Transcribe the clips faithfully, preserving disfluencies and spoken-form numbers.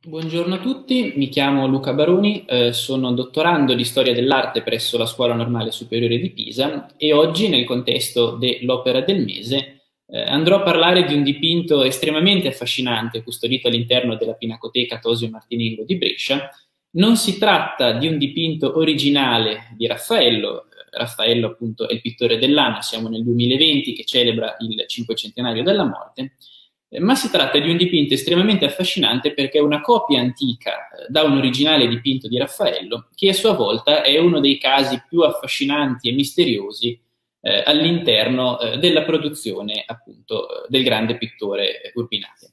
Buongiorno a tutti, mi chiamo Luca Baroni, eh, sono dottorando di Storia dell'Arte presso la Scuola Normale Superiore di Pisa e oggi, nel contesto dell'Opera del Mese, eh, andrò a parlare di un dipinto estremamente affascinante custodito all'interno della Pinacoteca Tosio Martinengo di Brescia. Non si tratta di un dipinto originale di Raffaello, Raffaello appunto è il pittore dell'anno, siamo nel duemilaventi che celebra il cinquecentenario della morte, ma si tratta di un dipinto estremamente affascinante perché è una copia antica eh, da un originale dipinto di Raffaello, che a sua volta è uno dei casi più affascinanti e misteriosi eh, all'interno eh, della produzione appunto del grande pittore Urbinate.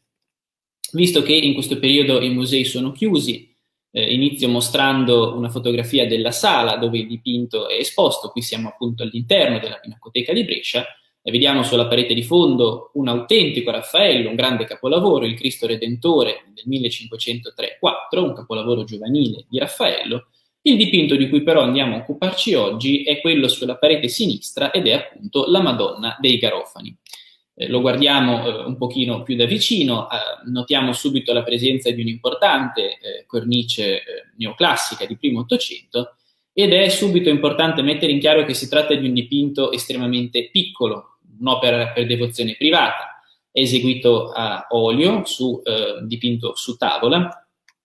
Visto che in questo periodo i musei sono chiusi, eh, inizio mostrando una fotografia della sala dove il dipinto è esposto. Qui siamo appunto all'interno della Pinacoteca di Brescia e vediamo sulla parete di fondo un autentico Raffaello, un grande capolavoro, il Cristo Redentore del millecinquecentotre quattro, un capolavoro giovanile di Raffaello. Il dipinto di cui però andiamo a occuparci oggi è quello sulla parete sinistra ed è appunto la Madonna dei Garofani. Eh, lo guardiamo eh, un pochino più da vicino, eh, notiamo subito la presenza di un'importante eh, cornice eh, neoclassica di primo Ottocento ed è subito importante mettere in chiaro che si tratta di un dipinto estremamente piccolo, un'opera per devozione privata, è eseguito a olio, su, eh, dipinto su tavola,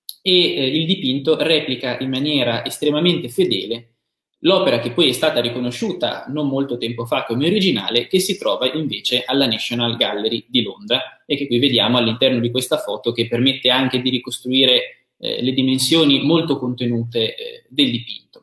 e eh, il dipinto replica in maniera estremamente fedele l'opera che poi è stata riconosciuta non molto tempo fa come originale, che si trova invece alla National Gallery di Londra e che qui vediamo all'interno di questa foto, che permette anche di ricostruire eh, le dimensioni molto contenute eh, del dipinto.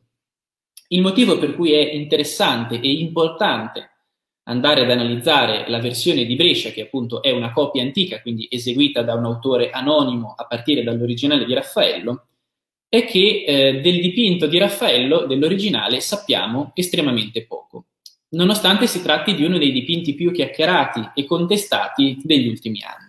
Il motivo per cui è interessante e importante andare ad analizzare la versione di Brescia, che appunto è una copia antica, quindi eseguita da un autore anonimo a partire dall'originale di Raffaello, è che eh, del dipinto di Raffaello, dell'originale, sappiamo estremamente poco, nonostante si tratti di uno dei dipinti più chiacchierati e contestati degli ultimi anni.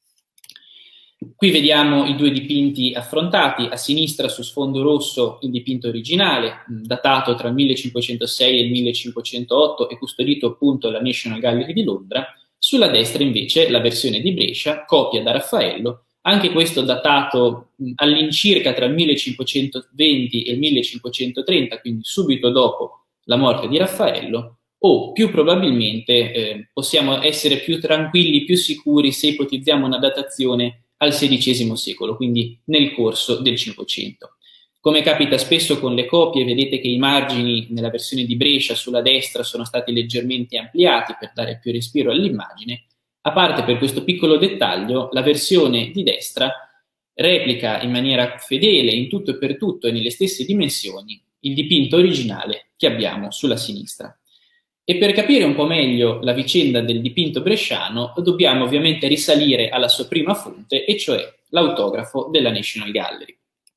Qui vediamo i due dipinti affrontati, a sinistra su sfondo rosso il dipinto originale, datato tra il millecinquecentosei e il millecinquecentootto e custodito appunto alla National Gallery di Londra, sulla destra invece la versione di Brescia, copia da Raffaello, anche questo datato all'incirca tra il millecinquecentoventi e il millecinquecentotrenta, quindi subito dopo la morte di Raffaello, o più probabilmente eh, possiamo essere più tranquilli, più sicuri se ipotizziamo una datazione al sedicesimo secolo, quindi nel corso del Cinquecento. Come capita spesso con le copie, vedete che i margini nella versione di Brescia sulla destra sono stati leggermente ampliati per dare più respiro all'immagine. A parte per questo piccolo dettaglio, la versione di destra replica in maniera fedele in tutto e per tutto e nelle stesse dimensioni il dipinto originale che abbiamo sulla sinistra. E per capire un po' meglio la vicenda del dipinto bresciano dobbiamo ovviamente risalire alla sua prima fonte, e cioè l'autografo della National Gallery.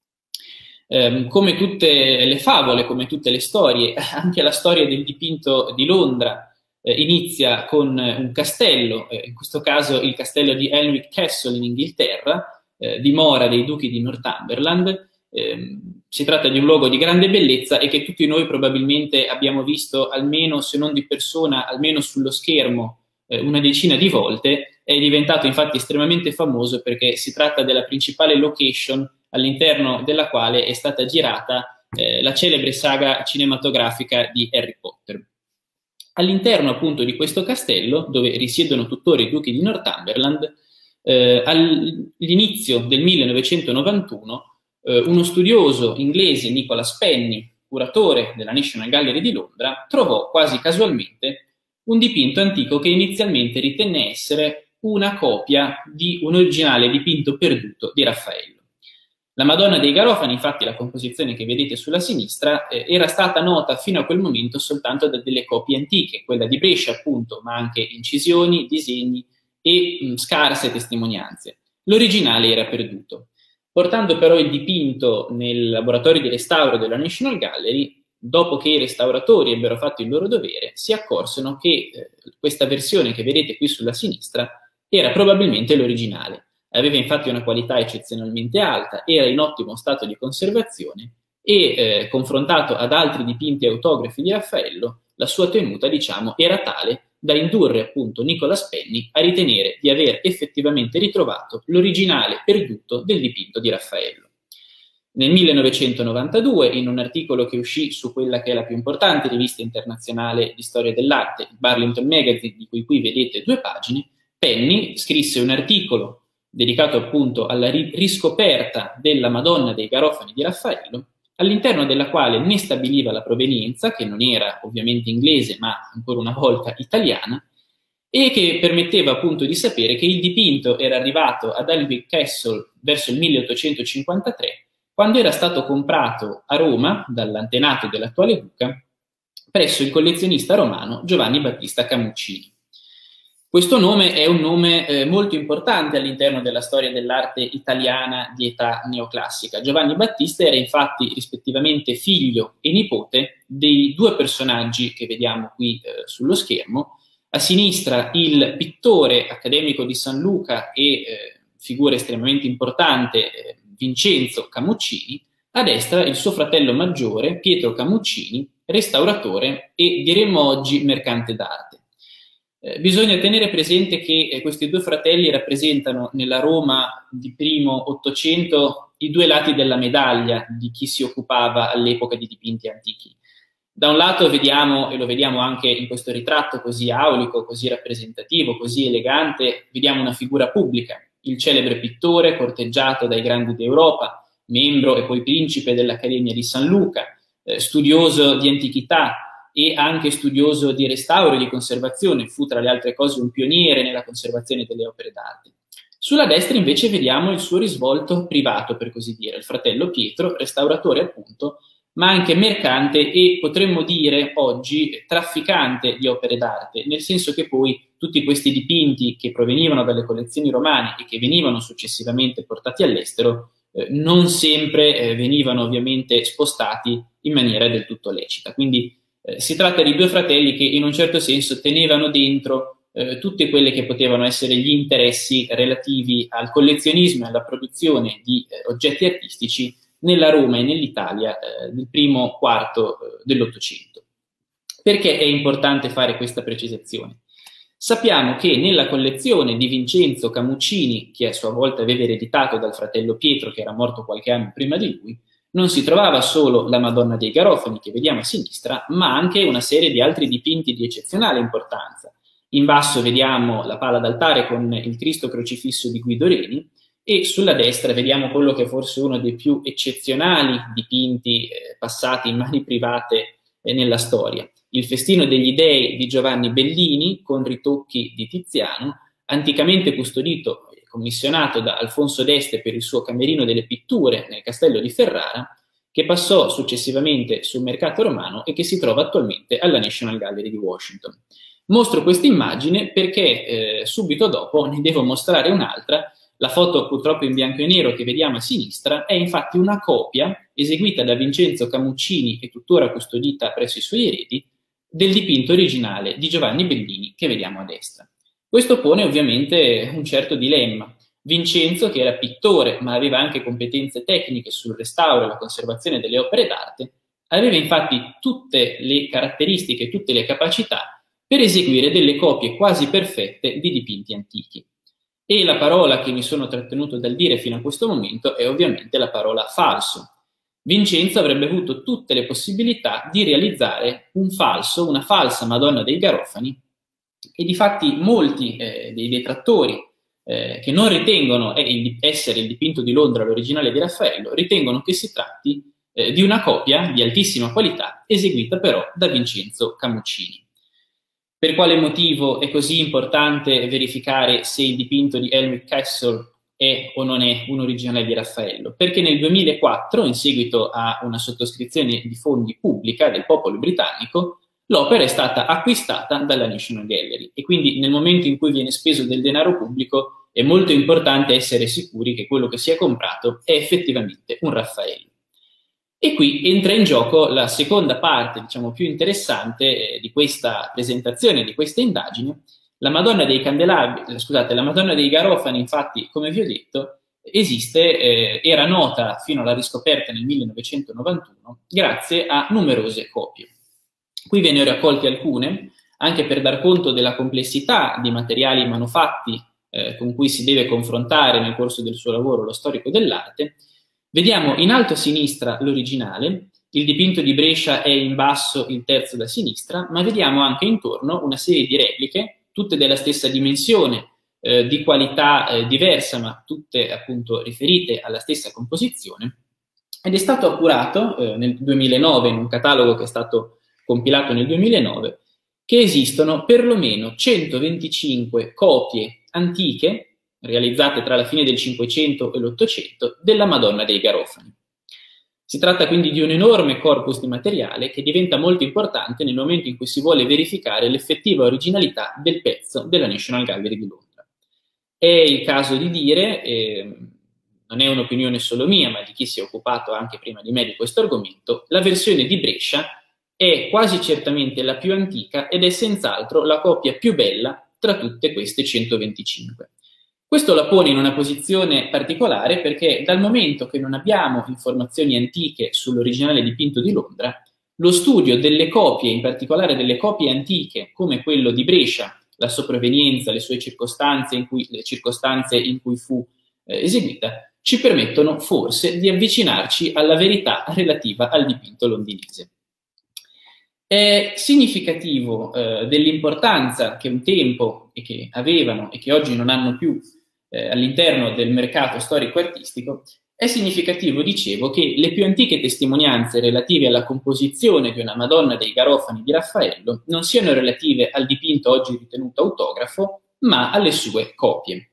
Eh, come tutte le favole, come tutte le storie, anche la storia del dipinto di Londra eh, inizia con un castello, eh, in questo caso il castello di Alnwick Castle in Inghilterra, eh, dimora dei duchi di Northumberland. Eh, si tratta di un luogo di grande bellezza e che tutti noi probabilmente abbiamo visto almeno, se non di persona, almeno sullo schermo eh, una decina di volte. È diventato infatti estremamente famoso perché si tratta della principale location all'interno della quale è stata girata eh, la celebre saga cinematografica di Harry Potter. All'interno appunto di questo castello, dove risiedono tuttora i duchi di Northumberland, eh, all'inizio del millenovecentonovantuno uno studioso inglese, Nicholas Penny, curatore della National Gallery di Londra, trovò quasi casualmente un dipinto antico che inizialmente ritenne essere una copia di un originale dipinto perduto di Raffaello. La Madonna dei Garofani, infatti, la composizione che vedete sulla sinistra, eh, era stata nota fino a quel momento soltanto da delle copie antiche, quella di Brescia appunto, ma anche incisioni, disegni e mh, scarse testimonianze. L'originale era perduto. Portando però il dipinto nel laboratorio di restauro della National Gallery, dopo che i restauratori ebbero fatto il loro dovere, si accorsero che eh, questa versione che vedete qui sulla sinistra era probabilmente l'originale. Aveva infatti una qualità eccezionalmente alta, era in ottimo stato di conservazione e, eh, confrontato ad altri dipinti autografi di Raffaello, la sua tenuta, diciamo, era tale da indurre appunto Nicolas Penny a ritenere di aver effettivamente ritrovato l'originale perduto del dipinto di Raffaello. Nel millenovecentonovantadue, in un articolo che uscì su quella che è la più importante rivista internazionale di storia dell'arte, il Burlington Magazine, di cui qui vedete due pagine, Penny scrisse un articolo dedicato appunto alla riscoperta della Madonna dei Garofani di Raffaello, all'interno della quale ne stabiliva la provenienza, che non era ovviamente inglese ma ancora una volta italiana, e che permetteva appunto di sapere che il dipinto era arrivato ad Alnwick Castle verso il milleottocentocinquantatré, quando era stato comprato a Roma dall'antenato dell'attuale duca presso il collezionista romano Giovanni Battista Camuccini. Questo nome è un nome eh, molto importante all'interno della storia dell'arte italiana di età neoclassica. Giovanni Battista era infatti rispettivamente figlio e nipote dei due personaggi che vediamo qui eh, sullo schermo. A sinistra il pittore accademico di San Luca e eh, figura estremamente importante eh, Vincenzo Camuccini, a destra il suo fratello maggiore Pietro Camuccini, restauratore e diremmo oggi mercante d'arte. Eh, bisogna tenere presente che eh, questi due fratelli rappresentano nella Roma di primo Ottocento i due lati della medaglia di chi si occupava all'epoca di dipinti antichi. Da un lato vediamo, e lo vediamo anche in questo ritratto così aulico, così rappresentativo, così elegante, vediamo una figura pubblica, il celebre pittore corteggiato dai grandi d'Europa, membro e poi principe dell'Accademia di San Luca, eh, studioso di antichità e anche studioso di restauro e di conservazione, fu tra le altre cose un pioniere nella conservazione delle opere d'arte. Sulla destra invece vediamo il suo risvolto privato, per così dire, il fratello Pietro, restauratore appunto, ma anche mercante e potremmo dire oggi trafficante di opere d'arte, nel senso che poi tutti questi dipinti che provenivano dalle collezioni romane e che venivano successivamente portati all'estero eh, non sempre eh, venivano ovviamente spostati in maniera del tutto lecita. Quindi eh, si tratta di due fratelli che in un certo senso tenevano dentro eh, tutte quelle che potevano essere gli interessi relativi al collezionismo e alla produzione di eh, oggetti artistici nella Roma e nell'Italia eh, del primo quarto eh, dell'Ottocento. Perché è importante fare questa precisazione? Sappiamo che nella collezione di Vincenzo Camuccini, che a sua volta aveva ereditato dal fratello Pietro, che era morto qualche anno prima di lui, non si trovava solo la Madonna dei Garofani, che vediamo a sinistra, ma anche una serie di altri dipinti di eccezionale importanza. In basso vediamo la pala d'altare con il Cristo crocifisso di Guido Reni, e sulla destra vediamo quello che è forse uno dei più eccezionali dipinti eh, passati in mani private eh, nella storia. Il Festino degli Dei di Giovanni Bellini, con ritocchi di Tiziano, anticamente custodito e commissionato da Alfonso d'Este per il suo Camerino delle Pitture nel Castello di Ferrara, che passò successivamente sul mercato romano e che si trova attualmente alla National Gallery di Washington. Mostro questa immagine perché eh, subito dopo ne devo mostrare un'altra. La foto purtroppo in bianco e nero che vediamo a sinistra è infatti una copia eseguita da Vincenzo Camuccini e tuttora custodita presso i suoi eredi del dipinto originale di Giovanni Bellini che vediamo a destra. Questo pone ovviamente un certo dilemma. Vincenzo, che era pittore ma aveva anche competenze tecniche sul restauro e la conservazione delle opere d'arte, aveva infatti tutte le caratteristiche, tutte le capacità per eseguire delle copie quasi perfette di dipinti antichi. E la parola che mi sono trattenuto dal dire fino a questo momento è ovviamente la parola falso. Vincenzo avrebbe avuto tutte le possibilità di realizzare un falso, una falsa Madonna dei Garofani, e difatti molti eh, dei detrattori eh, che non ritengono eh, essere il dipinto di Londra l'originale di Raffaello, ritengono che si tratti eh, di una copia di altissima qualità eseguita però da Vincenzo Camuccini. Per quale motivo è così importante verificare se il dipinto di Alnwick Castle è o non è un originale di Raffaello? Perché nel duemilaquattro, in seguito a una sottoscrizione di fondi pubblica del popolo britannico, l'opera è stata acquistata dalla National Gallery e quindi nel momento in cui viene speso del denaro pubblico è molto importante essere sicuri che quello che si è comprato è effettivamente un Raffaello. E qui entra in gioco la seconda parte, diciamo, più interessante eh, di questa presentazione, di questa indagine. La Madonna dei Candelabri, scusate, la Madonna dei Garofani, infatti, come vi ho detto, esiste, eh, era nota fino alla riscoperta nel millenovecentonovantuno, grazie a numerose copie. Qui ve ne ho raccolte alcune. anche per dar conto della complessità di materiali manufatti eh, con cui si deve confrontare nel corso del suo lavoro lo storico dell'arte, vediamo in alto a sinistra l'originale, il dipinto di Brescia è in basso il terzo da sinistra, ma vediamo anche intorno una serie di repliche, tutte della stessa dimensione, eh, di qualità eh, diversa, ma tutte appunto riferite alla stessa composizione, ed è stato appurato eh, nel duemilanove, in un catalogo che è stato compilato nel duemilanove, che esistono perlomeno centoventicinque copie antiche, realizzate tra la fine del Cinquecento e l'Ottocento, della Madonna dei Garofani. Si tratta quindi di un enorme corpus di materiale che diventa molto importante nel momento in cui si vuole verificare l'effettiva originalità del pezzo della National Gallery di Londra. È il caso di dire, eh, non è un'opinione solo mia, ma di chi si è occupato anche prima di me di questo argomento, la versione di Brescia è quasi certamente la più antica ed è senz'altro la copia più bella tra tutte queste centoventicinque. Questo la pone in una posizione particolare perché dal momento che non abbiamo informazioni antiche sull'originale dipinto di Londra, lo studio delle copie, in particolare delle copie antiche come quello di Brescia, la sua provenienza, le sue circostanze in cui, le circostanze in cui fu eh, eseguita, ci permettono forse di avvicinarci alla verità relativa al dipinto londinese. È significativo eh, dell'importanza che un tempo e che avevano e che oggi non hanno più eh, all'interno del mercato storico-artistico, è significativo, dicevo, che le più antiche testimonianze relative alla composizione di una Madonna dei Garofani di Raffaello non siano relative al dipinto oggi ritenuto autografo, ma alle sue copie.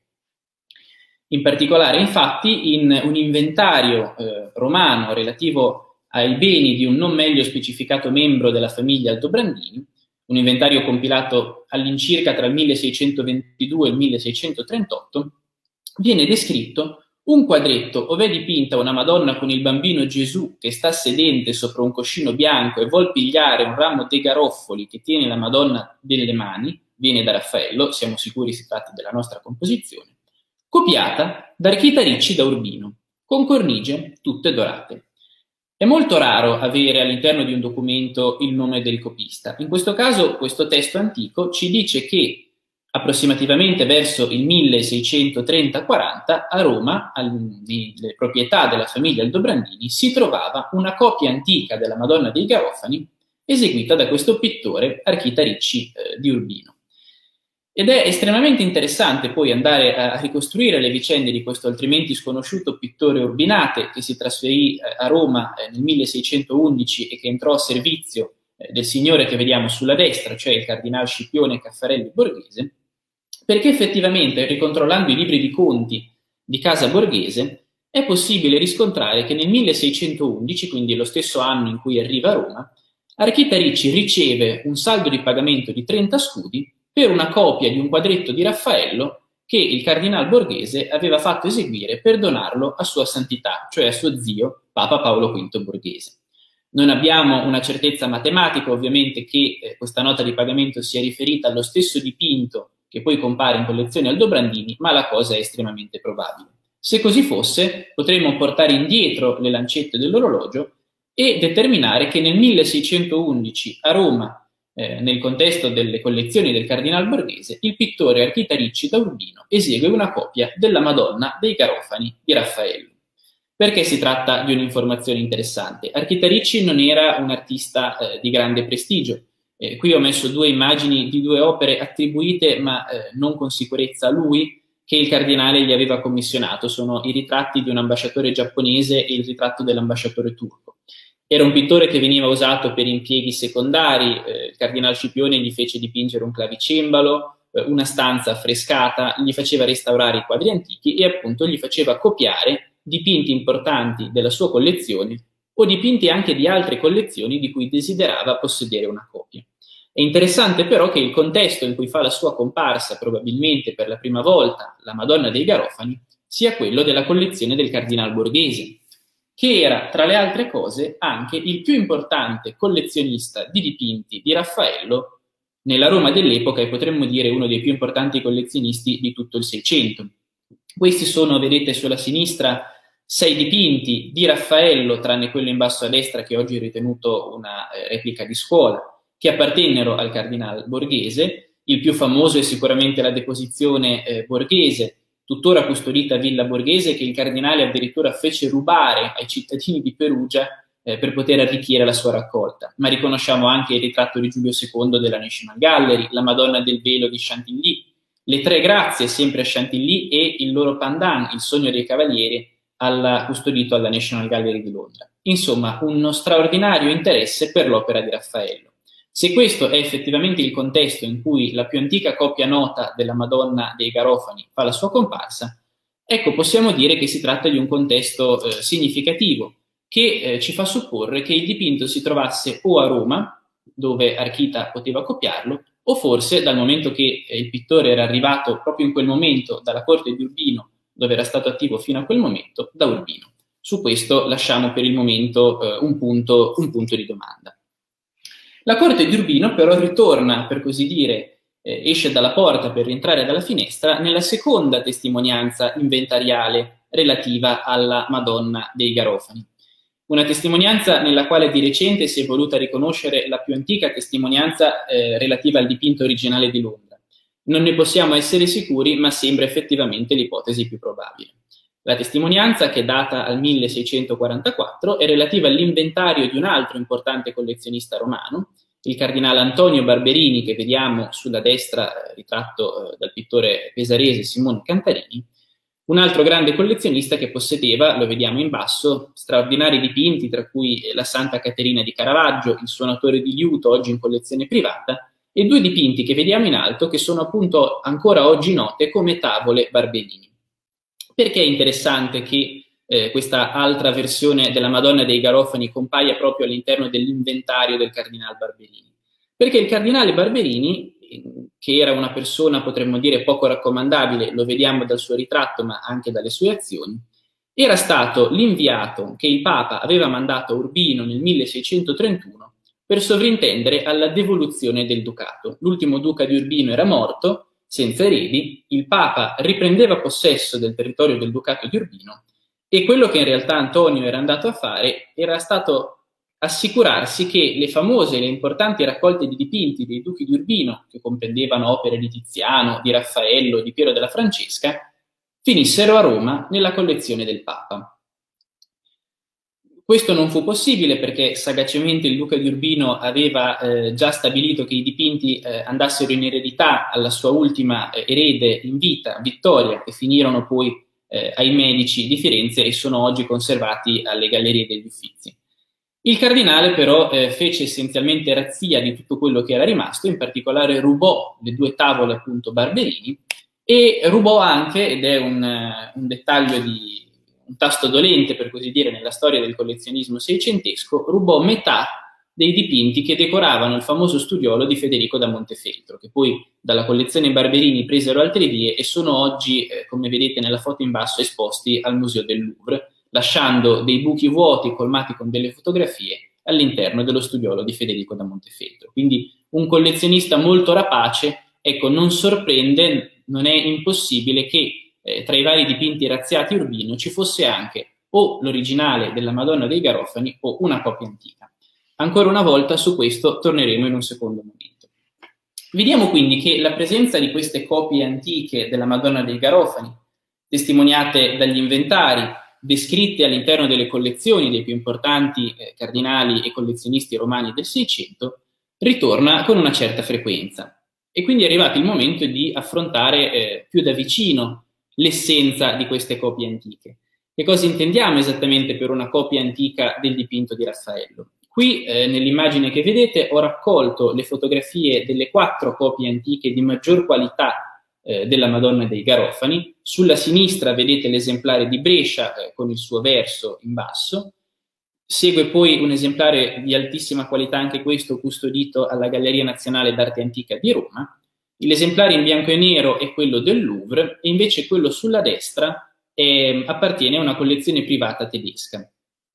In particolare, infatti, in un inventario eh, romano relativo ai beni di un non meglio specificato membro della famiglia Aldobrandini, un inventario compilato all'incirca tra il milleseicentoventidue e il milleseicentotrentotto, viene descritto un quadretto ove è dipinta una Madonna con il bambino Gesù che sta sedente sopra un cuscino bianco e vuol pigliare un ramo dei garoffoli che tiene la Madonna delle mani, viene da Raffaello, siamo sicuri si tratti della nostra composizione, copiata da Archita Ricci da Urbino, con cornice tutte dorate. È molto raro avere all'interno di un documento il nome del copista. In questo caso questo testo antico ci dice che approssimativamente verso il milleseicentotrenta quaranta a Roma, nelle proprietà della famiglia Aldobrandini, si trovava una copia antica della Madonna dei Garofani eseguita da questo pittore Archita Ricci eh, di Urbino. Ed è estremamente interessante poi andare a ricostruire le vicende di questo altrimenti sconosciuto pittore Urbinate che si trasferì a Roma nel milleseicentoundici e che entrò a servizio del signore che vediamo sulla destra, cioè il cardinal Scipione Caffarelli Borghese, perché effettivamente, ricontrollando i libri di conti di casa Borghese, è possibile riscontrare che nel milleseicentoundici, quindi lo stesso anno in cui arriva a Roma, Archita Ricci riceve un saldo di pagamento di trenta scudi per una copia di un quadretto di Raffaello che il cardinal Borghese aveva fatto eseguire per donarlo a sua santità, cioè a suo zio, Papa Paolo quinto Borghese. Non abbiamo una certezza matematica, ovviamente, che eh, questa nota di pagamento sia riferita allo stesso dipinto che poi compare in collezione Aldobrandini, ma la cosa è estremamente probabile. Se così fosse, potremmo portare indietro le lancette dell'orologio e determinare che nel milleseicentoundici a Roma, Eh, nel contesto delle collezioni del cardinal Borghese, il pittore Archita Ricci da Urbino esegue una copia della Madonna dei Garofani di Raffaello. Perché si tratta di un'informazione interessante? Archita Ricci non era un artista eh, di grande prestigio. Eh, qui ho messo due immagini di due opere attribuite, ma eh, non con sicurezza a lui, che il cardinale gli aveva commissionato. Sono i ritratti di un ambasciatore giapponese e il ritratto dell'ambasciatore turco. Era un pittore che veniva usato per impieghi secondari, eh, il cardinal Scipione gli fece dipingere un clavicembalo, eh, una stanza affrescata, gli faceva restaurare i quadri antichi e appunto gli faceva copiare dipinti importanti della sua collezione o dipinti anche di altre collezioni di cui desiderava possedere una copia. È interessante però che il contesto in cui fa la sua comparsa, probabilmente per la prima volta, la Madonna dei Garofani, sia quello della collezione del cardinal Borghese, che era, tra le altre cose, anche il più importante collezionista di dipinti di Raffaello nella Roma dell'epoca e potremmo dire uno dei più importanti collezionisti di tutto il Seicento. Questi sono, vedete sulla sinistra, sei dipinti di Raffaello, tranne quello in basso a destra che oggi è ritenuto una replica di scuola, che appartennero al cardinal Borghese. Il più famoso è sicuramente la deposizione eh, Borghese, tuttora custodita a Villa Borghese, che il cardinale addirittura fece rubare ai cittadini di Perugia eh, per poter arricchire la sua raccolta. Ma riconosciamo anche il ritratto di Giulio secondo della National Gallery, la Madonna del Velo di Chantilly, le Tre Grazie sempre a Chantilly e il loro pendant, il Sogno dei Cavalieri, alla, custodito alla National Gallery di Londra. Insomma, uno straordinario interesse per l'opera di Raffaello. Se questo è effettivamente il contesto in cui la più antica coppia nota della Madonna dei Garofani fa la sua comparsa, ecco, possiamo dire che si tratta di un contesto eh, significativo, che eh, ci fa supporre che il dipinto si trovasse o a Roma, dove Archita poteva copiarlo, o forse, dal momento che eh, il pittore era arrivato proprio in quel momento dalla corte di Urbino, dove era stato attivo fino a quel momento, da Urbino. Su questo lasciamo per il momento eh, un, punto, un punto di domanda. La corte di Urbino però ritorna, per così dire, eh, esce dalla porta per rientrare dalla finestra, nella seconda testimonianza inventariale relativa alla Madonna dei Garofani. Una testimonianza nella quale di recente si è voluta riconoscere la più antica testimonianza eh, relativa al dipinto originale di Londra. Non ne possiamo essere sicuri, ma sembra effettivamente l'ipotesi più probabile. La testimonianza, che è data al milleseicentoquarantaquattro, è relativa all'inventario di un altro importante collezionista romano, il cardinale Antonio Barberini, che vediamo sulla destra, eh, ritratto eh, dal pittore pesarese Simone Cantarini, un altro grande collezionista che possedeva, lo vediamo in basso, straordinari dipinti, tra cui la Santa Caterina di Caravaggio, il Suonatore di liuto, oggi in collezione privata, e due dipinti che vediamo in alto, che sono appunto ancora oggi note come tavole Barberini. Perché è interessante che eh, questa altra versione della Madonna dei Garofani compaia proprio all'interno dell'inventario del cardinale Barberini? Perché il cardinale Barberini, che era una persona, potremmo dire, poco raccomandabile, lo vediamo dal suo ritratto ma anche dalle sue azioni, era stato l'inviato che il Papa aveva mandato a Urbino nel milleseicentotrentuno per sovrintendere alla devoluzione del ducato. L'ultimo duca di Urbino era morto, senza eredi, il Papa riprendeva possesso del territorio del Ducato di Urbino e quello che in realtà Antonio era andato a fare era stato assicurarsi che le famose e le importanti raccolte di dipinti dei duchi di Urbino, che comprendevano opere di Tiziano, di Raffaello, di Piero della Francesca, finissero a Roma nella collezione del Papa. Questo non fu possibile perché sagacemente il duca di Urbino aveva eh, già stabilito che i dipinti eh, andassero in eredità alla sua ultima eh, erede in vita, Vittoria, e finirono poi eh, ai Medici di Firenze e sono oggi conservati alle Gallerie degli Uffizi. Il cardinale però eh, fece essenzialmente razzia di tutto quello che era rimasto, in particolare rubò le due tavole appunto Barberini e rubò anche, ed è un, uh, un dettaglio di un tasto dolente per così dire nella storia del collezionismo seicentesco, rubò metà dei dipinti che decoravano il famoso studiolo di Federico da Montefeltro, che poi dalla collezione Barberini presero altre vie e sono oggi, eh, come vedete nella foto in basso, esposti al Museo del Louvre, lasciando dei buchi vuoti colmati con delle fotografie all'interno dello studiolo di Federico da Montefeltro. Quindi un collezionista molto rapace, ecco, non sorprende, non è impossibile che eh, tra i vari dipinti razziati Urbino ci fosse anche o l'originale della Madonna dei Garofani o una copia antica. Ancora una volta su questo torneremo in un secondo momento. Vediamo quindi che la presenza di queste copie antiche della Madonna dei Garofani, testimoniate dagli inventari, descritte all'interno delle collezioni dei più importanti eh, cardinali e collezionisti romani del Seicento, ritorna con una certa frequenza. E quindi è arrivato il momento di affrontare eh, più da vicino l'essenza di queste copie antiche. Che cosa intendiamo esattamente per una copia antica del dipinto di Raffaello? Qui eh, nell'immagine che vedete ho raccolto le fotografie delle quattro copie antiche di maggior qualità eh, della Madonna dei Garofani. Sulla sinistra vedete l'esemplare di Brescia eh, con il suo verso in basso. Segue poi un esemplare di altissima qualità, anche questo custodito alla Galleria Nazionale d'Arte Antica di Roma. L'esemplare in bianco e nero è quello del Louvre e invece quello sulla destra eh, appartiene a una collezione privata tedesca.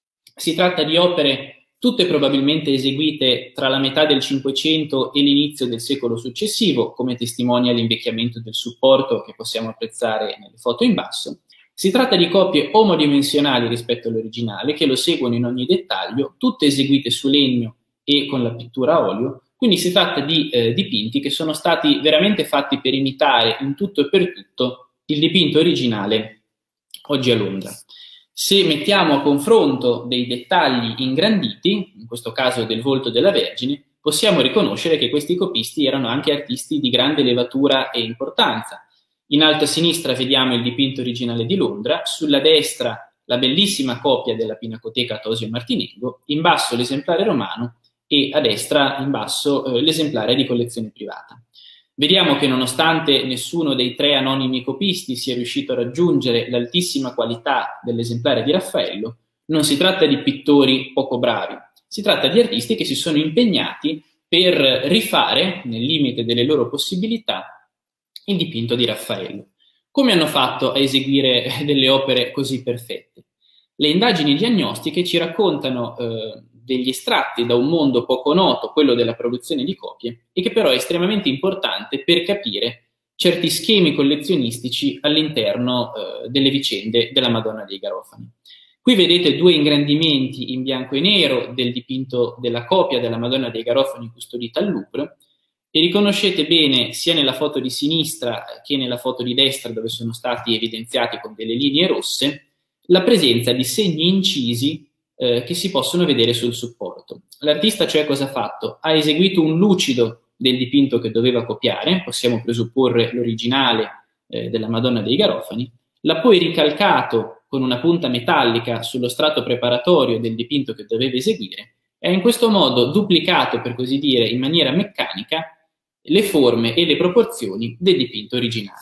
Si tratta di opere tutte probabilmente eseguite tra la metà del Cinquecento e l'inizio del secolo successivo, come testimonia l'invecchiamento del supporto che possiamo apprezzare nelle foto in basso. Si tratta di copie omodimensionali rispetto all'originale, che lo seguono in ogni dettaglio, tutte eseguite su legno e con la pittura a olio, Quindi si tratta di eh, dipinti che sono stati veramente fatti per imitare in tutto e per tutto il dipinto originale oggi a Londra. Se mettiamo a confronto dei dettagli ingranditi, in questo caso del volto della Vergine, possiamo riconoscere che questi copisti erano anche artisti di grande levatura e importanza. In alto a sinistra vediamo il dipinto originale di Londra, sulla destra la bellissima copia della Pinacoteca Tosio Martinengo, in basso l'esemplare romano e a destra in basso eh, l'esemplare di collezione privata. Vediamo che nonostante nessuno dei tre anonimi copisti sia riuscito a raggiungere l'altissima qualità dell'esemplare di Raffaello, non si tratta di pittori poco bravi, si tratta di artisti che si sono impegnati per rifare, nel limite delle loro possibilità, il dipinto di Raffaello. Come hanno fatto a eseguire delle opere così perfette? Le indagini diagnostiche ci raccontano eh, degli estratti da un mondo poco noto, quello della produzione di copie, e che però è estremamente importante per capire certi schemi collezionistici all'interno eh, delle vicende della Madonna dei Garofani. Qui vedete due ingrandimenti in bianco e nero del dipinto della copia della Madonna dei Garofani custodita al Louvre, e riconoscete bene sia nella foto di sinistra che nella foto di destra, dove sono stati evidenziati con delle linee rosse, la presenza di segni incisi eh, che si possono vedere sul supporto. L'artista cioè cosa ha fatto? Ha eseguito un lucido del dipinto che doveva copiare, possiamo presupporre l'originale eh, della Madonna dei Garofani, l'ha poi ricalcato con una punta metallica sullo strato preparatorio del dipinto che doveva eseguire e ha in questo modo duplicato, per così dire, in maniera meccanica le forme e le proporzioni del dipinto originale.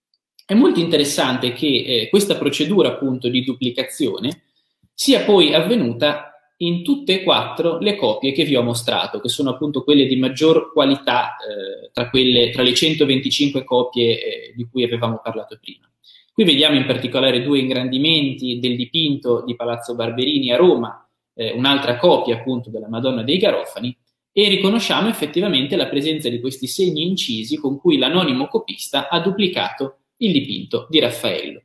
È molto interessante che eh, questa procedura appunto di duplicazione sia poi avvenuta in tutte e quattro le copie che vi ho mostrato, che sono appunto quelle di maggior qualità eh, tra, quelle, tra le centoventicinque copie eh, di cui avevamo parlato prima. Qui vediamo in particolare due ingrandimenti del dipinto di Palazzo Barberini a Roma, eh, un'altra copia appunto della Madonna dei Garofani, e riconosciamo effettivamente la presenza di questi segni incisi con cui l'anonimo copista ha duplicato il dipinto di Raffaello.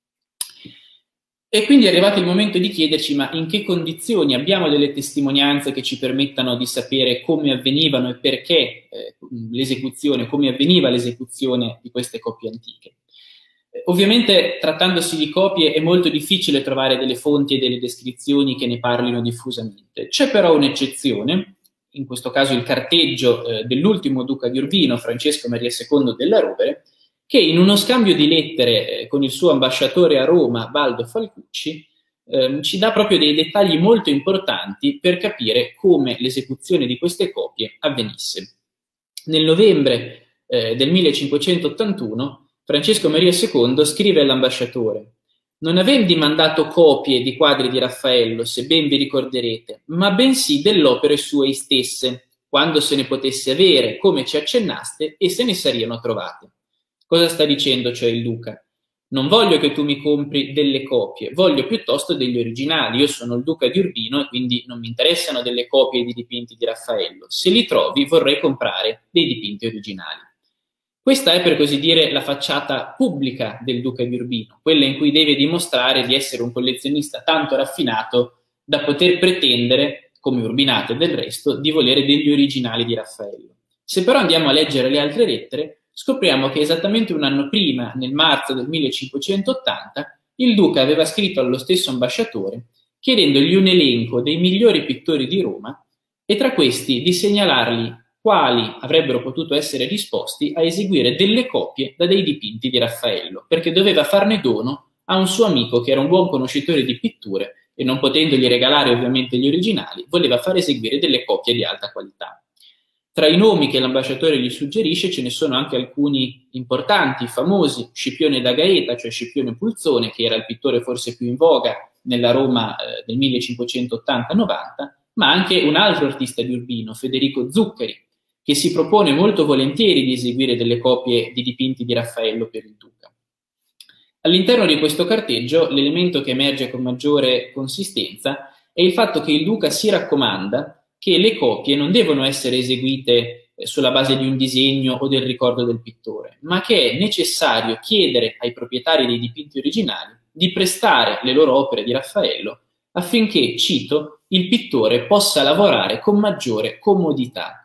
E quindi è arrivato il momento di chiederci: ma in che condizioni abbiamo delle testimonianze che ci permettano di sapere come avvenivano e perché eh, l'esecuzione, come avveniva l'esecuzione di queste copie antiche? Eh, ovviamente, trattandosi di copie, è molto difficile trovare delle fonti e delle descrizioni che ne parlino diffusamente. C'è però un'eccezione, in questo caso il carteggio eh, dell'ultimo duca di Urbino, Francesco Maria secondo della Rovere, che in uno scambio di lettere eh, con il suo ambasciatore a Roma, Baldo Falcucci, eh, ci dà proprio dei dettagli molto importanti per capire come l'esecuzione di queste copie avvenisse. Nel novembre eh, del millecinquecentottantuno, Francesco Maria secondo scrive all'ambasciatore: «Non avendi mandato copie di quadri di Raffaello, se ben vi ricorderete, ma bensì dell'opere sue stesse, quando se ne potesse avere, come ci accennaste, e se ne sariano trovate». Cosa sta dicendo cioè il duca? Non voglio che tu mi compri delle copie, voglio piuttosto degli originali. Io sono il duca di Urbino e quindi non mi interessano delle copie di dipinti di Raffaello. Se li trovi vorrei comprare dei dipinti originali. Questa è, per così dire, la facciata pubblica del duca di Urbino, quella in cui deve dimostrare di essere un collezionista tanto raffinato da poter pretendere, come Urbinate del resto, di volere degli originali di Raffaello. Se però andiamo a leggere le altre lettere, scopriamo che esattamente un anno prima, nel marzo del millecinquecentottanta, il duca aveva scritto allo stesso ambasciatore chiedendogli un elenco dei migliori pittori di Roma e tra questi di segnalargli quali avrebbero potuto essere disposti a eseguire delle copie da dei dipinti di Raffaello, perché doveva farne dono a un suo amico che era un buon conoscitore di pitture e, non potendogli regalare ovviamente gli originali, voleva far eseguire delle copie di alta qualità. Tra i nomi che l'ambasciatore gli suggerisce ce ne sono anche alcuni importanti, famosi: Scipione da Gaeta, cioè Scipione Pulzone, che era il pittore forse più in voga nella Roma eh, del millecinquecentottanta novanta, ma anche un altro artista di Urbino, Federico Zuccheri, che si propone molto volentieri di eseguire delle copie di dipinti di Raffaello per il duca. All'interno di questo carteggio l'elemento che emerge con maggiore consistenza è il fatto che il duca si raccomanda che le copie non devono essere eseguite sulla base di un disegno o del ricordo del pittore, ma che è necessario chiedere ai proprietari dei dipinti originali di prestare le loro opere di Raffaello affinché, cito, il pittore possa lavorare con maggiore comodità.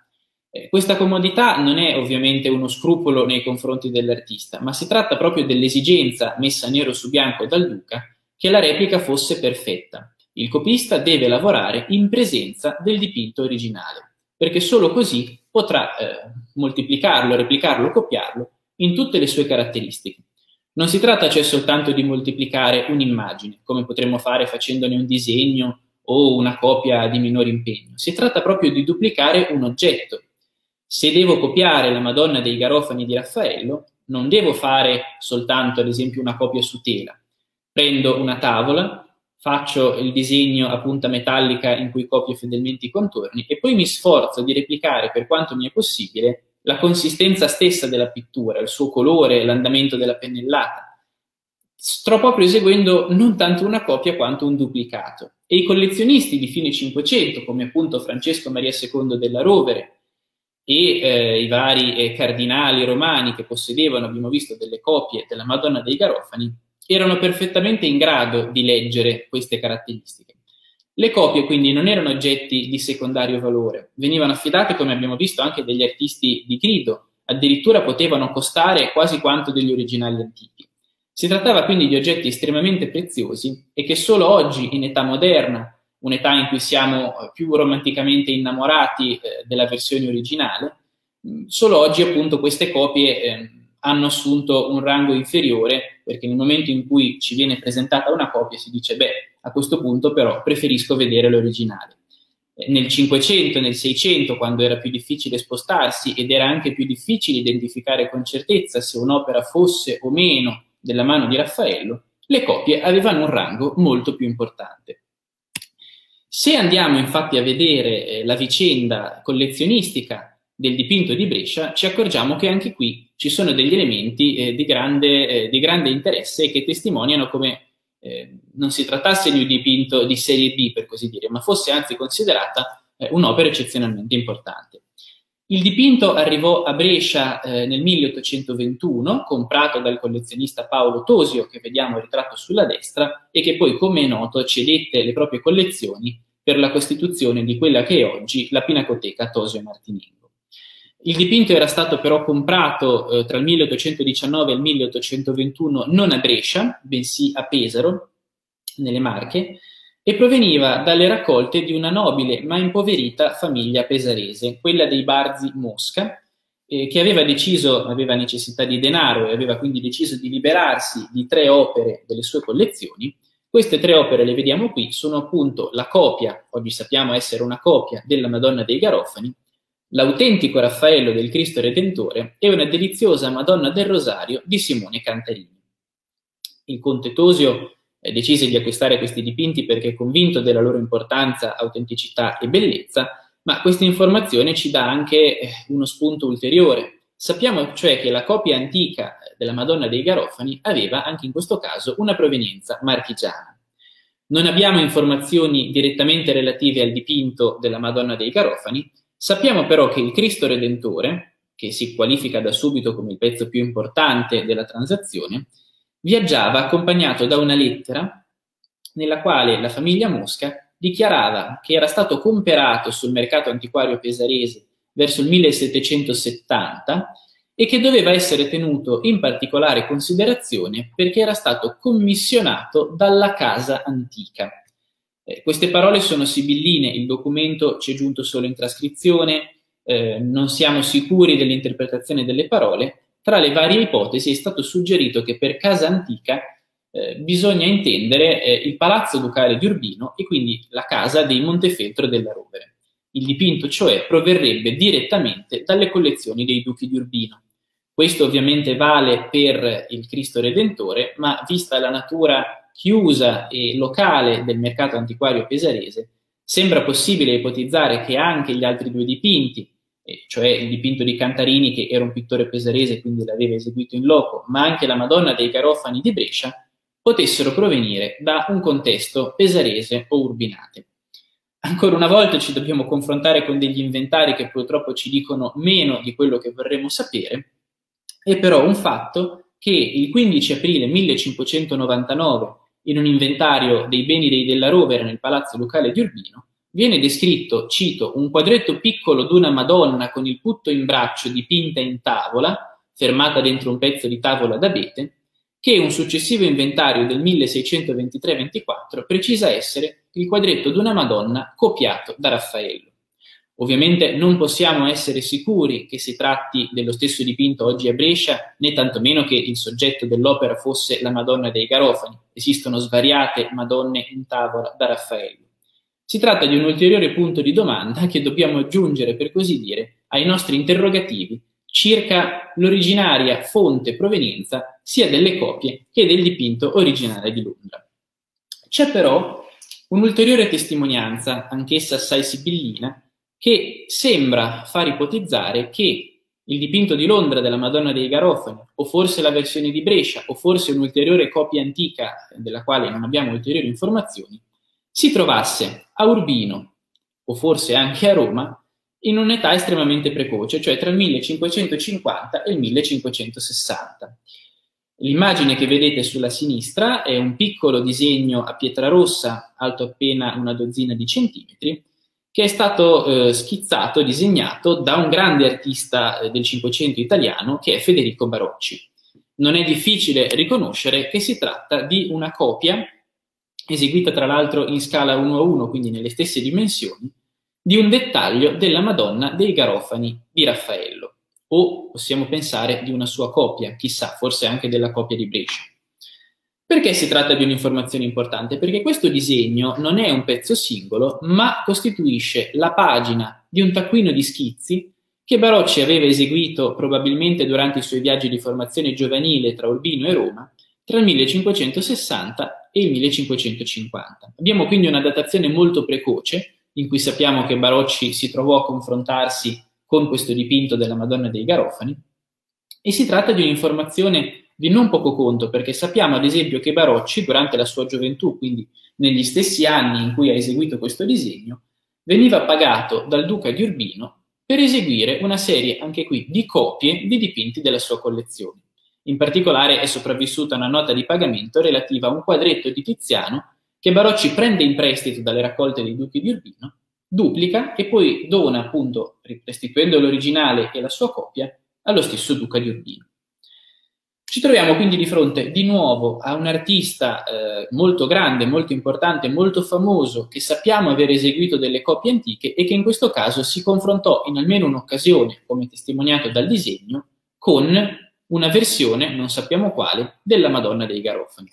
Eh, questa comodità non è ovviamente uno scrupolo nei confronti dell'artista, ma si tratta proprio dell'esigenza messa nero su bianco dal duca che la replica fosse perfetta. Il copista deve lavorare in presenza del dipinto originale, perché solo così potrà eh, moltiplicarlo, replicarlo, copiarlo in tutte le sue caratteristiche. Non si tratta cioè soltanto di moltiplicare un'immagine, come potremmo fare facendone un disegno o una copia di minore impegno. Si tratta proprio di duplicare un oggetto. Se devo copiare la Madonna dei Garofani di Raffaello, non devo fare soltanto, ad esempio, una copia su tela. Prendo una tavola, faccio il disegno a punta metallica in cui copio fedelmente i contorni e poi mi sforzo di replicare per quanto mi è possibile la consistenza stessa della pittura, il suo colore, l'andamento della pennellata. Sto proprio eseguendo non tanto una copia quanto un duplicato. E i collezionisti di fine Cinquecento, come appunto Francesco Maria secondo della Rovere e eh, i vari eh, cardinali romani che possedevano, abbiamo visto, delle copie della Madonna dei Garofani, erano perfettamente in grado di leggere queste caratteristiche. Le copie quindi non erano oggetti di secondario valore, venivano affidate, come abbiamo visto, anche degli artisti di grido, addirittura potevano costare quasi quanto degli originali antichi. Si trattava quindi di oggetti estremamente preziosi e che solo oggi, in età moderna, un'età in cui siamo più romanticamente innamorati eh, della versione originale, solo oggi appunto queste copie eh, hanno assunto un rango inferiore, perché nel momento in cui ci viene presentata una copia si dice beh, a questo punto però preferisco vedere l'originale. Nel Cinquecento e nel Seicento, quando era più difficile spostarsi ed era anche più difficile identificare con certezza se un'opera fosse o meno della mano di Raffaello, le copie avevano un rango molto più importante. Se andiamo infatti a vedere eh, la vicenda collezionistica del dipinto di Brescia, ci accorgiamo che anche qui ci sono degli elementi eh, di, grande, eh, di grande interesse che testimoniano come eh, non si trattasse di un dipinto di serie B, per così dire, ma fosse anzi considerata eh, un'opera eccezionalmente importante. Il dipinto arrivò a Brescia eh, nel milleottocentoventuno, comprato dal collezionista Paolo Tosio, che vediamo ritratto sulla destra, e che poi, come è noto, cedette le proprie collezioni per la costituzione di quella che è oggi la Pinacoteca Tosio Martinengo. Il dipinto era stato però comprato eh, tra il milleottocentodiciannove e il milleottocentoventuno non a Brescia, bensì a Pesaro, nelle Marche, e proveniva dalle raccolte di una nobile ma impoverita famiglia pesarese, quella dei Barzi Mosca, eh, che aveva deciso, aveva necessità di denaro e aveva quindi deciso di liberarsi di tre opere delle sue collezioni. Queste tre opere, le vediamo qui, sono appunto la copia, oggi sappiamo essere una copia, della Madonna dei Garofani, l'autentico Raffaello del Cristo Redentore e una deliziosa Madonna del Rosario di Simone Cantarini. Il conte Tosio eh, decise di acquistare questi dipinti perché è convinto della loro importanza, autenticità e bellezza, ma questa informazione ci dà anche eh, uno spunto ulteriore. Sappiamo cioè che la copia antica della Madonna dei Garofani aveva anche in questo caso una provenienza marchigiana. Non abbiamo informazioni direttamente relative al dipinto della Madonna dei Garofani. Sappiamo però che il Cristo Redentore, che si qualifica da subito come il pezzo più importante della transazione, viaggiava accompagnato da una lettera nella quale la famiglia Mosca dichiarava che era stato comperato sul mercato antiquario pesarese verso il millesettecentosettanta e che doveva essere tenuto in particolare considerazione perché era stato commissionato dalla casa antica. Eh, queste parole sono sibilline, il documento ci è giunto solo in trascrizione, eh, non siamo sicuri dell'interpretazione delle parole. Tra le varie ipotesi è stato suggerito che per casa antica eh, bisogna intendere eh, il palazzo ducale di Urbino e quindi la casa dei Montefeltro della Rovere. Il dipinto, cioè, proverrebbe direttamente dalle collezioni dei duchi di Urbino. Questo ovviamente vale per il Cristo Redentore, ma vista la natura chiusa e locale del mercato antiquario pesarese, sembra possibile ipotizzare che anche gli altri due dipinti, eh, cioè il dipinto di Cantarini, che era un pittore pesarese e quindi l'aveva eseguito in loco, ma anche la Madonna dei Garofani di Brescia, potessero provenire da un contesto pesarese o urbinate. Ancora una volta ci dobbiamo confrontare con degli inventari che purtroppo ci dicono meno di quello che vorremmo sapere. È però un fatto che il quindici aprile millecinquecentonovantanove, in un inventario dei beni dei Della Rovere nel Palazzo Ducale di Urbino, viene descritto, cito, un quadretto piccolo d'una Madonna con il putto in braccio dipinta in tavola, fermata dentro un pezzo di tavola d'abete, che un successivo inventario del milleseicentoventitré ventiquattro precisa essere il quadretto d'una Madonna copiato da Raffaello. Ovviamente non possiamo essere sicuri che si tratti dello stesso dipinto oggi a Brescia, né tantomeno che il soggetto dell'opera fosse la Madonna dei Garofani. Esistono svariate Madonne in tavola da Raffaello. Si tratta di un ulteriore punto di domanda che dobbiamo aggiungere, per così dire, ai nostri interrogativi circa l'originaria fonte e provenienza sia delle copie che del dipinto originale di Londra. C'è però un'ulteriore testimonianza, anch'essa assai sibillina, che sembra far ipotizzare che il dipinto di Londra della Madonna dei Garofani, o forse la versione di Brescia, o forse un'ulteriore copia antica della quale non abbiamo ulteriori informazioni, si trovasse a Urbino, o forse anche a Roma, in un'età estremamente precoce, cioè tra il millecinquecentocinquanta e il millecinquecentosessanta. L'immagine che vedete sulla sinistra è un piccolo disegno a pietra rossa, alto appena una dozzina di centimetri, che è stato eh, schizzato, disegnato da un grande artista eh, del Cinquecento italiano, che è Federico Barocci. Non è difficile riconoscere che si tratta di una copia, eseguita tra l'altro in scala uno a uno, quindi nelle stesse dimensioni, di un dettaglio della Madonna dei Garofani di Raffaello, o possiamo pensare di una sua copia, chissà, forse anche della copia di Brescia. Perché si tratta di un'informazione importante? Perché questo disegno non è un pezzo singolo, ma costituisce la pagina di un taccuino di schizzi che Barocci aveva eseguito probabilmente durante i suoi viaggi di formazione giovanile tra Urbino e Roma, tra il millecinquecentosessanta e il millecinquecentocinquanta. Abbiamo quindi una datazione molto precoce, in cui sappiamo che Barocci si trovò a confrontarsi con questo dipinto della Madonna dei Garofani, e si tratta di un'informazione di non poco conto, perché sappiamo ad esempio che Barocci, durante la sua gioventù, quindi negli stessi anni in cui ha eseguito questo disegno, veniva pagato dal duca di Urbino per eseguire una serie, anche qui, di copie di dipinti della sua collezione. In particolare è sopravvissuta una nota di pagamento relativa a un quadretto di Tiziano che Barocci prende in prestito dalle raccolte dei duchi di Urbino, duplica e poi dona, appunto, restituendo l'originale e la sua copia, allo stesso duca di Urbino. Ci troviamo quindi di fronte di nuovo a un artista eh, molto grande, molto importante, molto famoso, che sappiamo aver eseguito delle copie antiche e che in questo caso si confrontò in almeno un'occasione, come testimoniato dal disegno, con una versione, non sappiamo quale, della Madonna dei Garofani.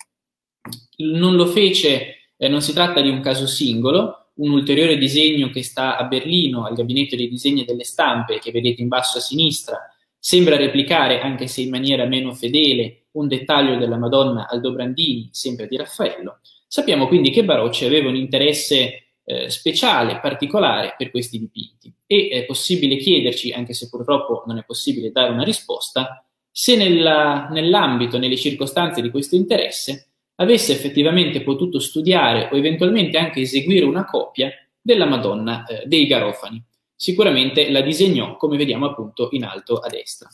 Non lo fece, eh, non si tratta di un caso singolo. Un ulteriore disegno che sta a Berlino, al gabinetto dei disegni e delle stampe, che vedete in basso a sinistra, sembra replicare, anche se in maniera meno fedele, un dettaglio della Madonna Aldobrandini, sempre di Raffaello. Sappiamo quindi che Barocci aveva un interesse eh, speciale, particolare per questi dipinti, e è possibile chiederci, anche se purtroppo non è possibile dare una risposta, se nella, nell'ambito, nelle circostanze di questo interesse, avesse effettivamente potuto studiare o eventualmente anche eseguire una copia della Madonna eh, dei Garofani. Sicuramente la disegnò, come vediamo appunto in alto a destra.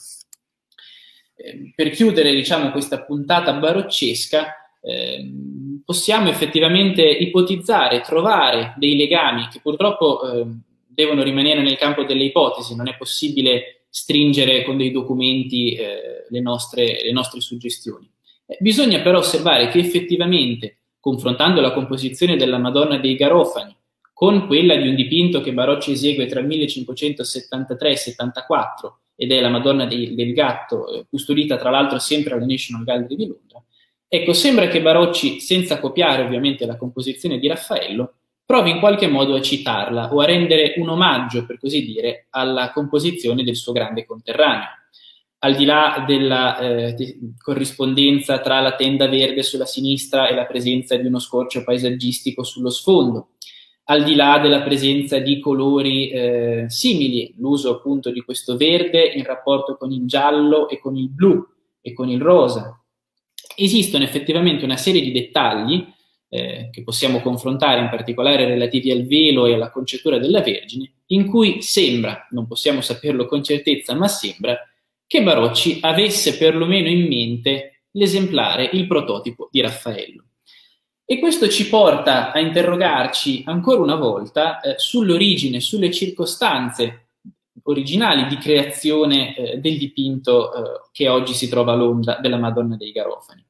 Eh, per chiudere, diciamo, questa puntata baroccesca, eh, possiamo effettivamente ipotizzare, trovare dei legami che purtroppo eh, devono rimanere nel campo delle ipotesi. Non è possibile stringere con dei documenti eh, le nostre, le nostre suggestioni. Eh, bisogna però osservare che effettivamente, confrontando la composizione della Madonna dei Garofani con quella di un dipinto che Barocci esegue tra il millecinquecentosettantatré e settantaquattro, ed è la Madonna del, del Gatto, eh, custodita tra l'altro sempre alla National Gallery di Londra, ecco, sembra che Barocci, senza copiare ovviamente la composizione di Raffaello, provi in qualche modo a citarla o a rendere un omaggio, per così dire, alla composizione del suo grande conterraneo. Al di là della eh, corrispondenza tra la tenda verde sulla sinistra e la presenza di uno scorcio paesaggistico sullo sfondo, al di là della presenza di colori eh, simili, l'uso appunto di questo verde in rapporto con il giallo e con il blu e con il rosa, esistono effettivamente una serie di dettagli eh, che possiamo confrontare, in particolare relativi al velo e alla conciatura della Vergine, in cui sembra, non possiamo saperlo con certezza, ma sembra che Barocci avesse perlomeno in mente l'esemplare, il prototipo di Raffaello. E questo ci porta a interrogarci ancora una volta eh, sull'origine, sulle circostanze originali di creazione eh, del dipinto eh, che oggi si trova a Londra della Madonna dei Garofani.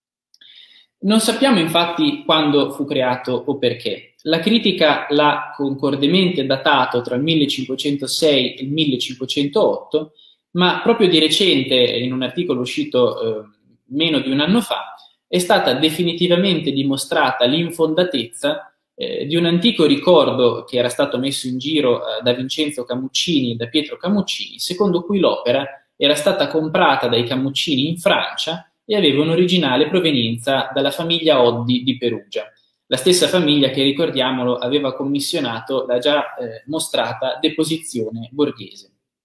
Non sappiamo infatti quando fu creato o perché. La critica l'ha concordemente datato tra il millecinquecentosei e il millecinquecentootto, ma proprio di recente, in un articolo uscito eh, meno di un anno fa, è stata definitivamente dimostrata l'infondatezza eh, di un antico ricordo che era stato messo in giro eh, da Vincenzo Camuccini e da Pietro Camuccini, secondo cui l'opera era stata comprata dai Camuccini in Francia e aveva un'originale provenienza dalla famiglia Oddi di Perugia, la stessa famiglia che, ricordiamolo, aveva commissionato la già eh, mostrata Deposizione borghese.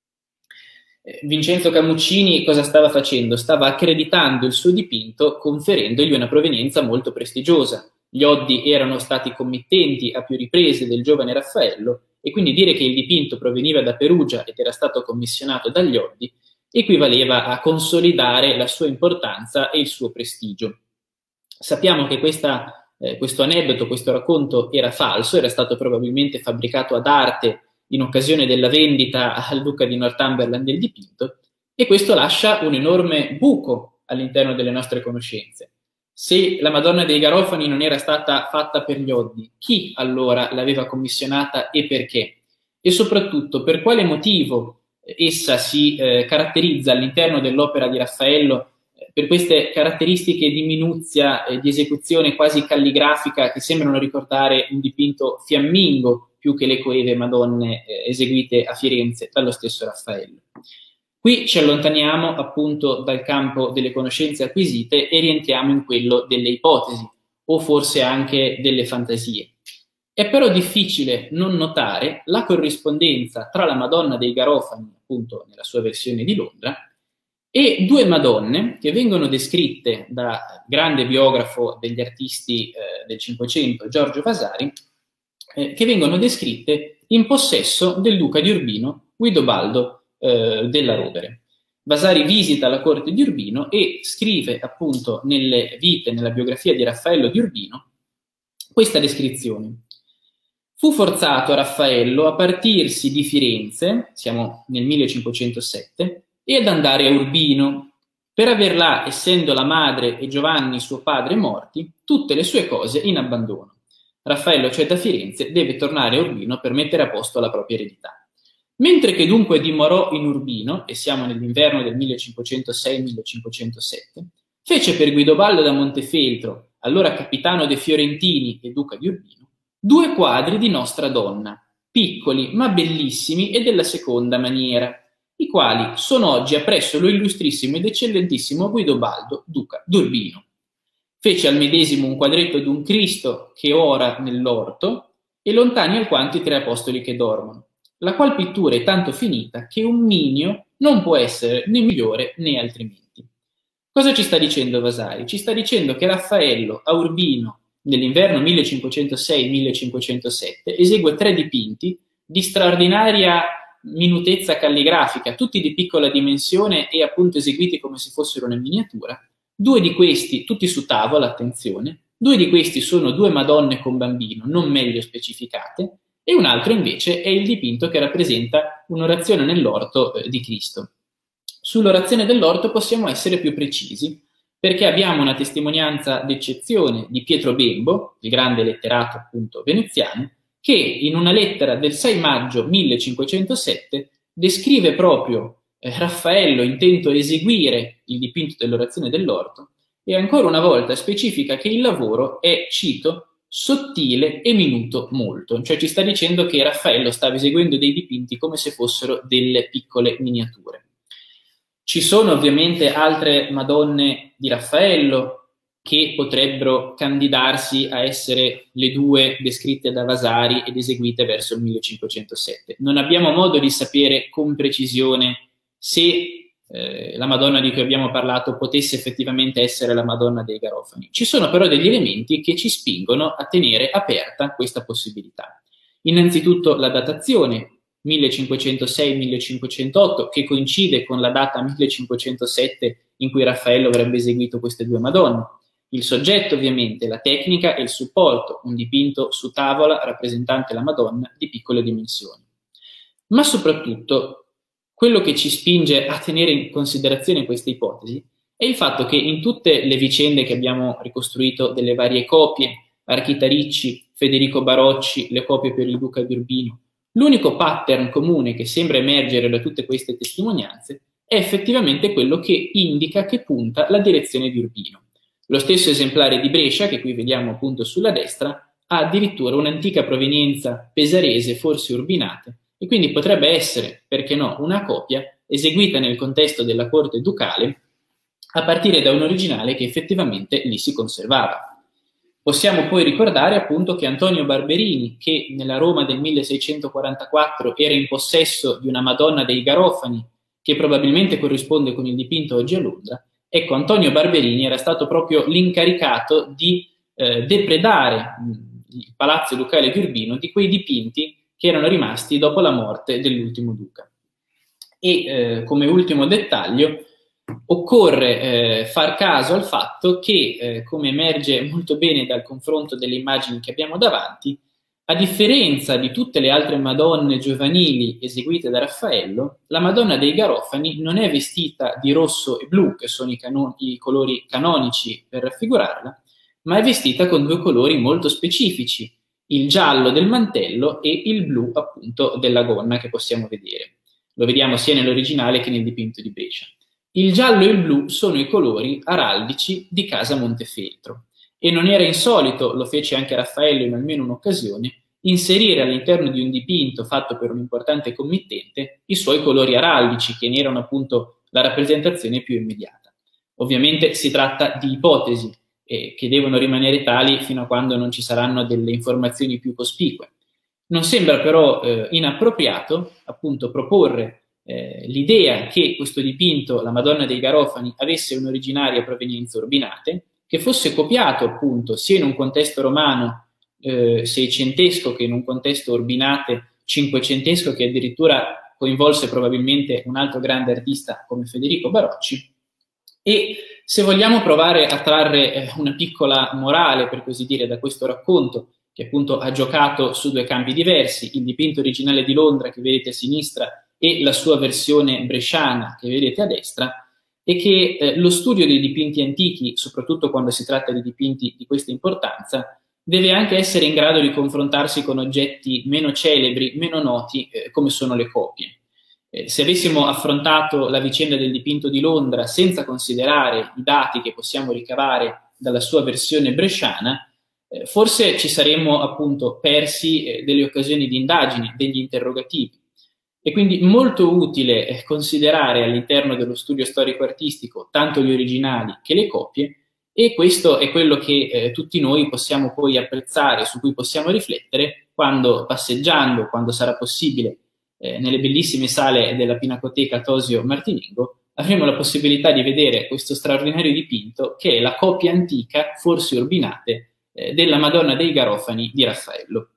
Vincenzo Camuccini cosa stava facendo? Stava accreditando il suo dipinto conferendogli una provenienza molto prestigiosa. Gli Oddi erano stati committenti a più riprese del giovane Raffaello e quindi dire che il dipinto proveniva da Perugia ed era stato commissionato dagli Oddi equivaleva a consolidare la sua importanza e il suo prestigio. Sappiamo che questa, eh, questo aneddoto, questo racconto era falso, era stato probabilmente fabbricato ad arte in occasione della vendita al duca di Northumberland del dipinto, e questo lascia un enorme buco all'interno delle nostre conoscenze. Se la Madonna dei Garofani non era stata fatta per gli Oddi, chi allora l'aveva commissionata e perché? E soprattutto per quale motivo essa si eh, caratterizza all'interno dell'opera di Raffaello eh, per queste caratteristiche di minuzia e di esecuzione quasi calligrafica che sembrano ricordare un dipinto fiammingo più che le coeve Madonne eh, eseguite a Firenze dallo stesso Raffaello. Qui ci allontaniamo appunto dal campo delle conoscenze acquisite e rientriamo in quello delle ipotesi, o forse anche delle fantasie. È però difficile non notare la corrispondenza tra la Madonna dei Garofani, appunto nella sua versione di Londra, e due Madonne che vengono descritte da grande biografo degli artisti eh, del Cinquecento, Giorgio Vasari, eh, che vengono descritte in possesso del duca di Urbino, Guidobaldo eh, della Rovere. Vasari visita la corte di Urbino e scrive appunto nelle vite, nella biografia di Raffaello di Urbino, questa descrizione. Fu forzato Raffaello a partirsi di Firenze, siamo nel millecinquecentosette, e ad andare a Urbino, per aver là, essendo la madre e Giovanni suo padre morti, tutte le sue cose in abbandono. Raffaello, cioè da Firenze, deve tornare a Urbino per mettere a posto la propria eredità. Mentre che dunque dimorò in Urbino, e siamo nell'inverno del millecinquecentosei millecinquecentosette, fece per Guidobaldo da Montefeltro, allora capitano dei Fiorentini e duca di Urbino, due quadri di Nostra Donna, piccoli ma bellissimi e della seconda maniera, i quali sono oggi appresso lo illustrissimo ed eccellentissimo Guidobaldo, duca d'Urbino. Fece al medesimo un quadretto d'un Cristo che ora nell'orto e lontani alquanto i tre apostoli che dormono, la qual pittura è tanto finita che un minio non può essere né migliore né altrimenti. Cosa ci sta dicendo Vasari? Ci sta dicendo che Raffaello a Urbino nell'inverno millecinquecentosei millecinquecentosette esegue tre dipinti di straordinaria minutezza calligrafica, tutti di piccola dimensione e appunto eseguiti come se fossero una miniatura. Due di questi, tutti su tavola, attenzione, due di questi sono due Madonne con bambino, non meglio specificate, e un altro invece è il dipinto che rappresenta un'orazione nell'orto eh, di Cristo. Sull'orazione dell'orto possiamo essere più precisi, perché abbiamo una testimonianza d'eccezione di Pietro Bembo, il grande letterato appunto veneziano, che in una lettera del sei maggio millecinquecentosette descrive proprio eh, Raffaello intento a eseguire il dipinto dell'orazione dell'orto e ancora una volta specifica che il lavoro è, cito, sottile e minuto molto, cioè ci sta dicendo che Raffaello stava eseguendo dei dipinti come se fossero delle piccole miniature. Ci sono ovviamente altre Madonne di Raffaello che potrebbero candidarsi a essere le due descritte da Vasari ed eseguite verso il millecinquecentosette. Non abbiamo modo di sapere con precisione se eh, la Madonna di cui abbiamo parlato potesse effettivamente essere la Madonna dei Garofani. Ci sono però degli elementi che ci spingono a tenere aperta questa possibilità. Innanzitutto la datazione, millecinquecentosei millecinquecentotto, che coincide con la data millecinquecentosette in cui Raffaello avrebbe eseguito queste due Madonne. Il soggetto ovviamente, la tecnica e il supporto, un dipinto su tavola rappresentante la Madonna di piccole dimensioni. Ma soprattutto, quello che ci spinge a tenere in considerazione questa ipotesi è il fatto che in tutte le vicende che abbiamo ricostruito delle varie copie, Archita Ricci, Federico Barocci, le copie per il Duca di Urbino, l'unico pattern comune che sembra emergere da tutte queste testimonianze è effettivamente quello che indica che punta la direzione di Urbino. Lo stesso esemplare di Brescia, che qui vediamo appunto sulla destra, ha addirittura un'antica provenienza pesarese, forse urbinate, e quindi potrebbe essere, perché no, una copia eseguita nel contesto della corte ducale a partire da un originale che effettivamente lì si conservava. Possiamo poi ricordare appunto che Antonio Barberini, che nella Roma del milleseicentoquarantaquattro era in possesso di una Madonna dei Garofani, che probabilmente corrisponde con il dipinto oggi a Londra, ecco, Antonio Barberini era stato proprio l'incaricato di eh, depredare mh, il Palazzo Ducale di Urbino di quei dipinti che erano rimasti dopo la morte dell'ultimo duca. E eh, come ultimo dettaglio, occorre eh, far caso al fatto che, eh, come emerge molto bene dal confronto delle immagini che abbiamo davanti, a differenza di tutte le altre Madonne giovanili eseguite da Raffaello, la Madonna dei Garofani non è vestita di rosso e blu, che sono i, i colori canonici per raffigurarla, ma è vestita con due colori molto specifici, il giallo del mantello e il blu appunto della gonna che possiamo vedere. Lo vediamo sia nell'originale che nel dipinto di Brescia. Il giallo e il blu sono i colori araldici di Casa Montefeltro e non era insolito, lo fece anche Raffaello in almeno un'occasione, inserire all'interno di un dipinto fatto per un importante committente i suoi colori araldici, che ne erano appunto la rappresentazione più immediata. Ovviamente si tratta di ipotesi eh, che devono rimanere tali fino a quando non ci saranno delle informazioni più cospicue. Non sembra però eh, inappropriato appunto proporre Eh, l'idea che questo dipinto, la Madonna dei Garofani, avesse un'originaria provenienza urbinate, che fosse copiato appunto sia in un contesto romano eh, seicentesco che in un contesto urbinate cinquecentesco, che addirittura coinvolse probabilmente un altro grande artista come Federico Barocci. E se vogliamo provare a trarre eh, una piccola morale, per così dire, da questo racconto, che appunto ha giocato su due campi diversi, il dipinto originale di Londra che vedete a sinistra e la sua versione bresciana che vedete a destra, e che eh, lo studio dei dipinti antichi, soprattutto quando si tratta di dipinti di questa importanza, deve anche essere in grado di confrontarsi con oggetti meno celebri, meno noti, eh, come sono le copie. Eh, se avessimo affrontato la vicenda del dipinto di Londra senza considerare i dati che possiamo ricavare dalla sua versione bresciana, eh, forse ci saremmo appunto persi eh, delle occasioni di indagine, degli interrogativi. È quindi molto utile considerare all'interno dello studio storico-artistico tanto gli originali che le copie, e questo è quello che eh, tutti noi possiamo poi apprezzare, su cui possiamo riflettere quando, passeggiando, quando sarà possibile, eh, nelle bellissime sale della Pinacoteca Tosio Martinengo, avremo la possibilità di vedere questo straordinario dipinto che è la copia antica, forse urbinate, eh, della Madonna dei Garofani di Raffaello.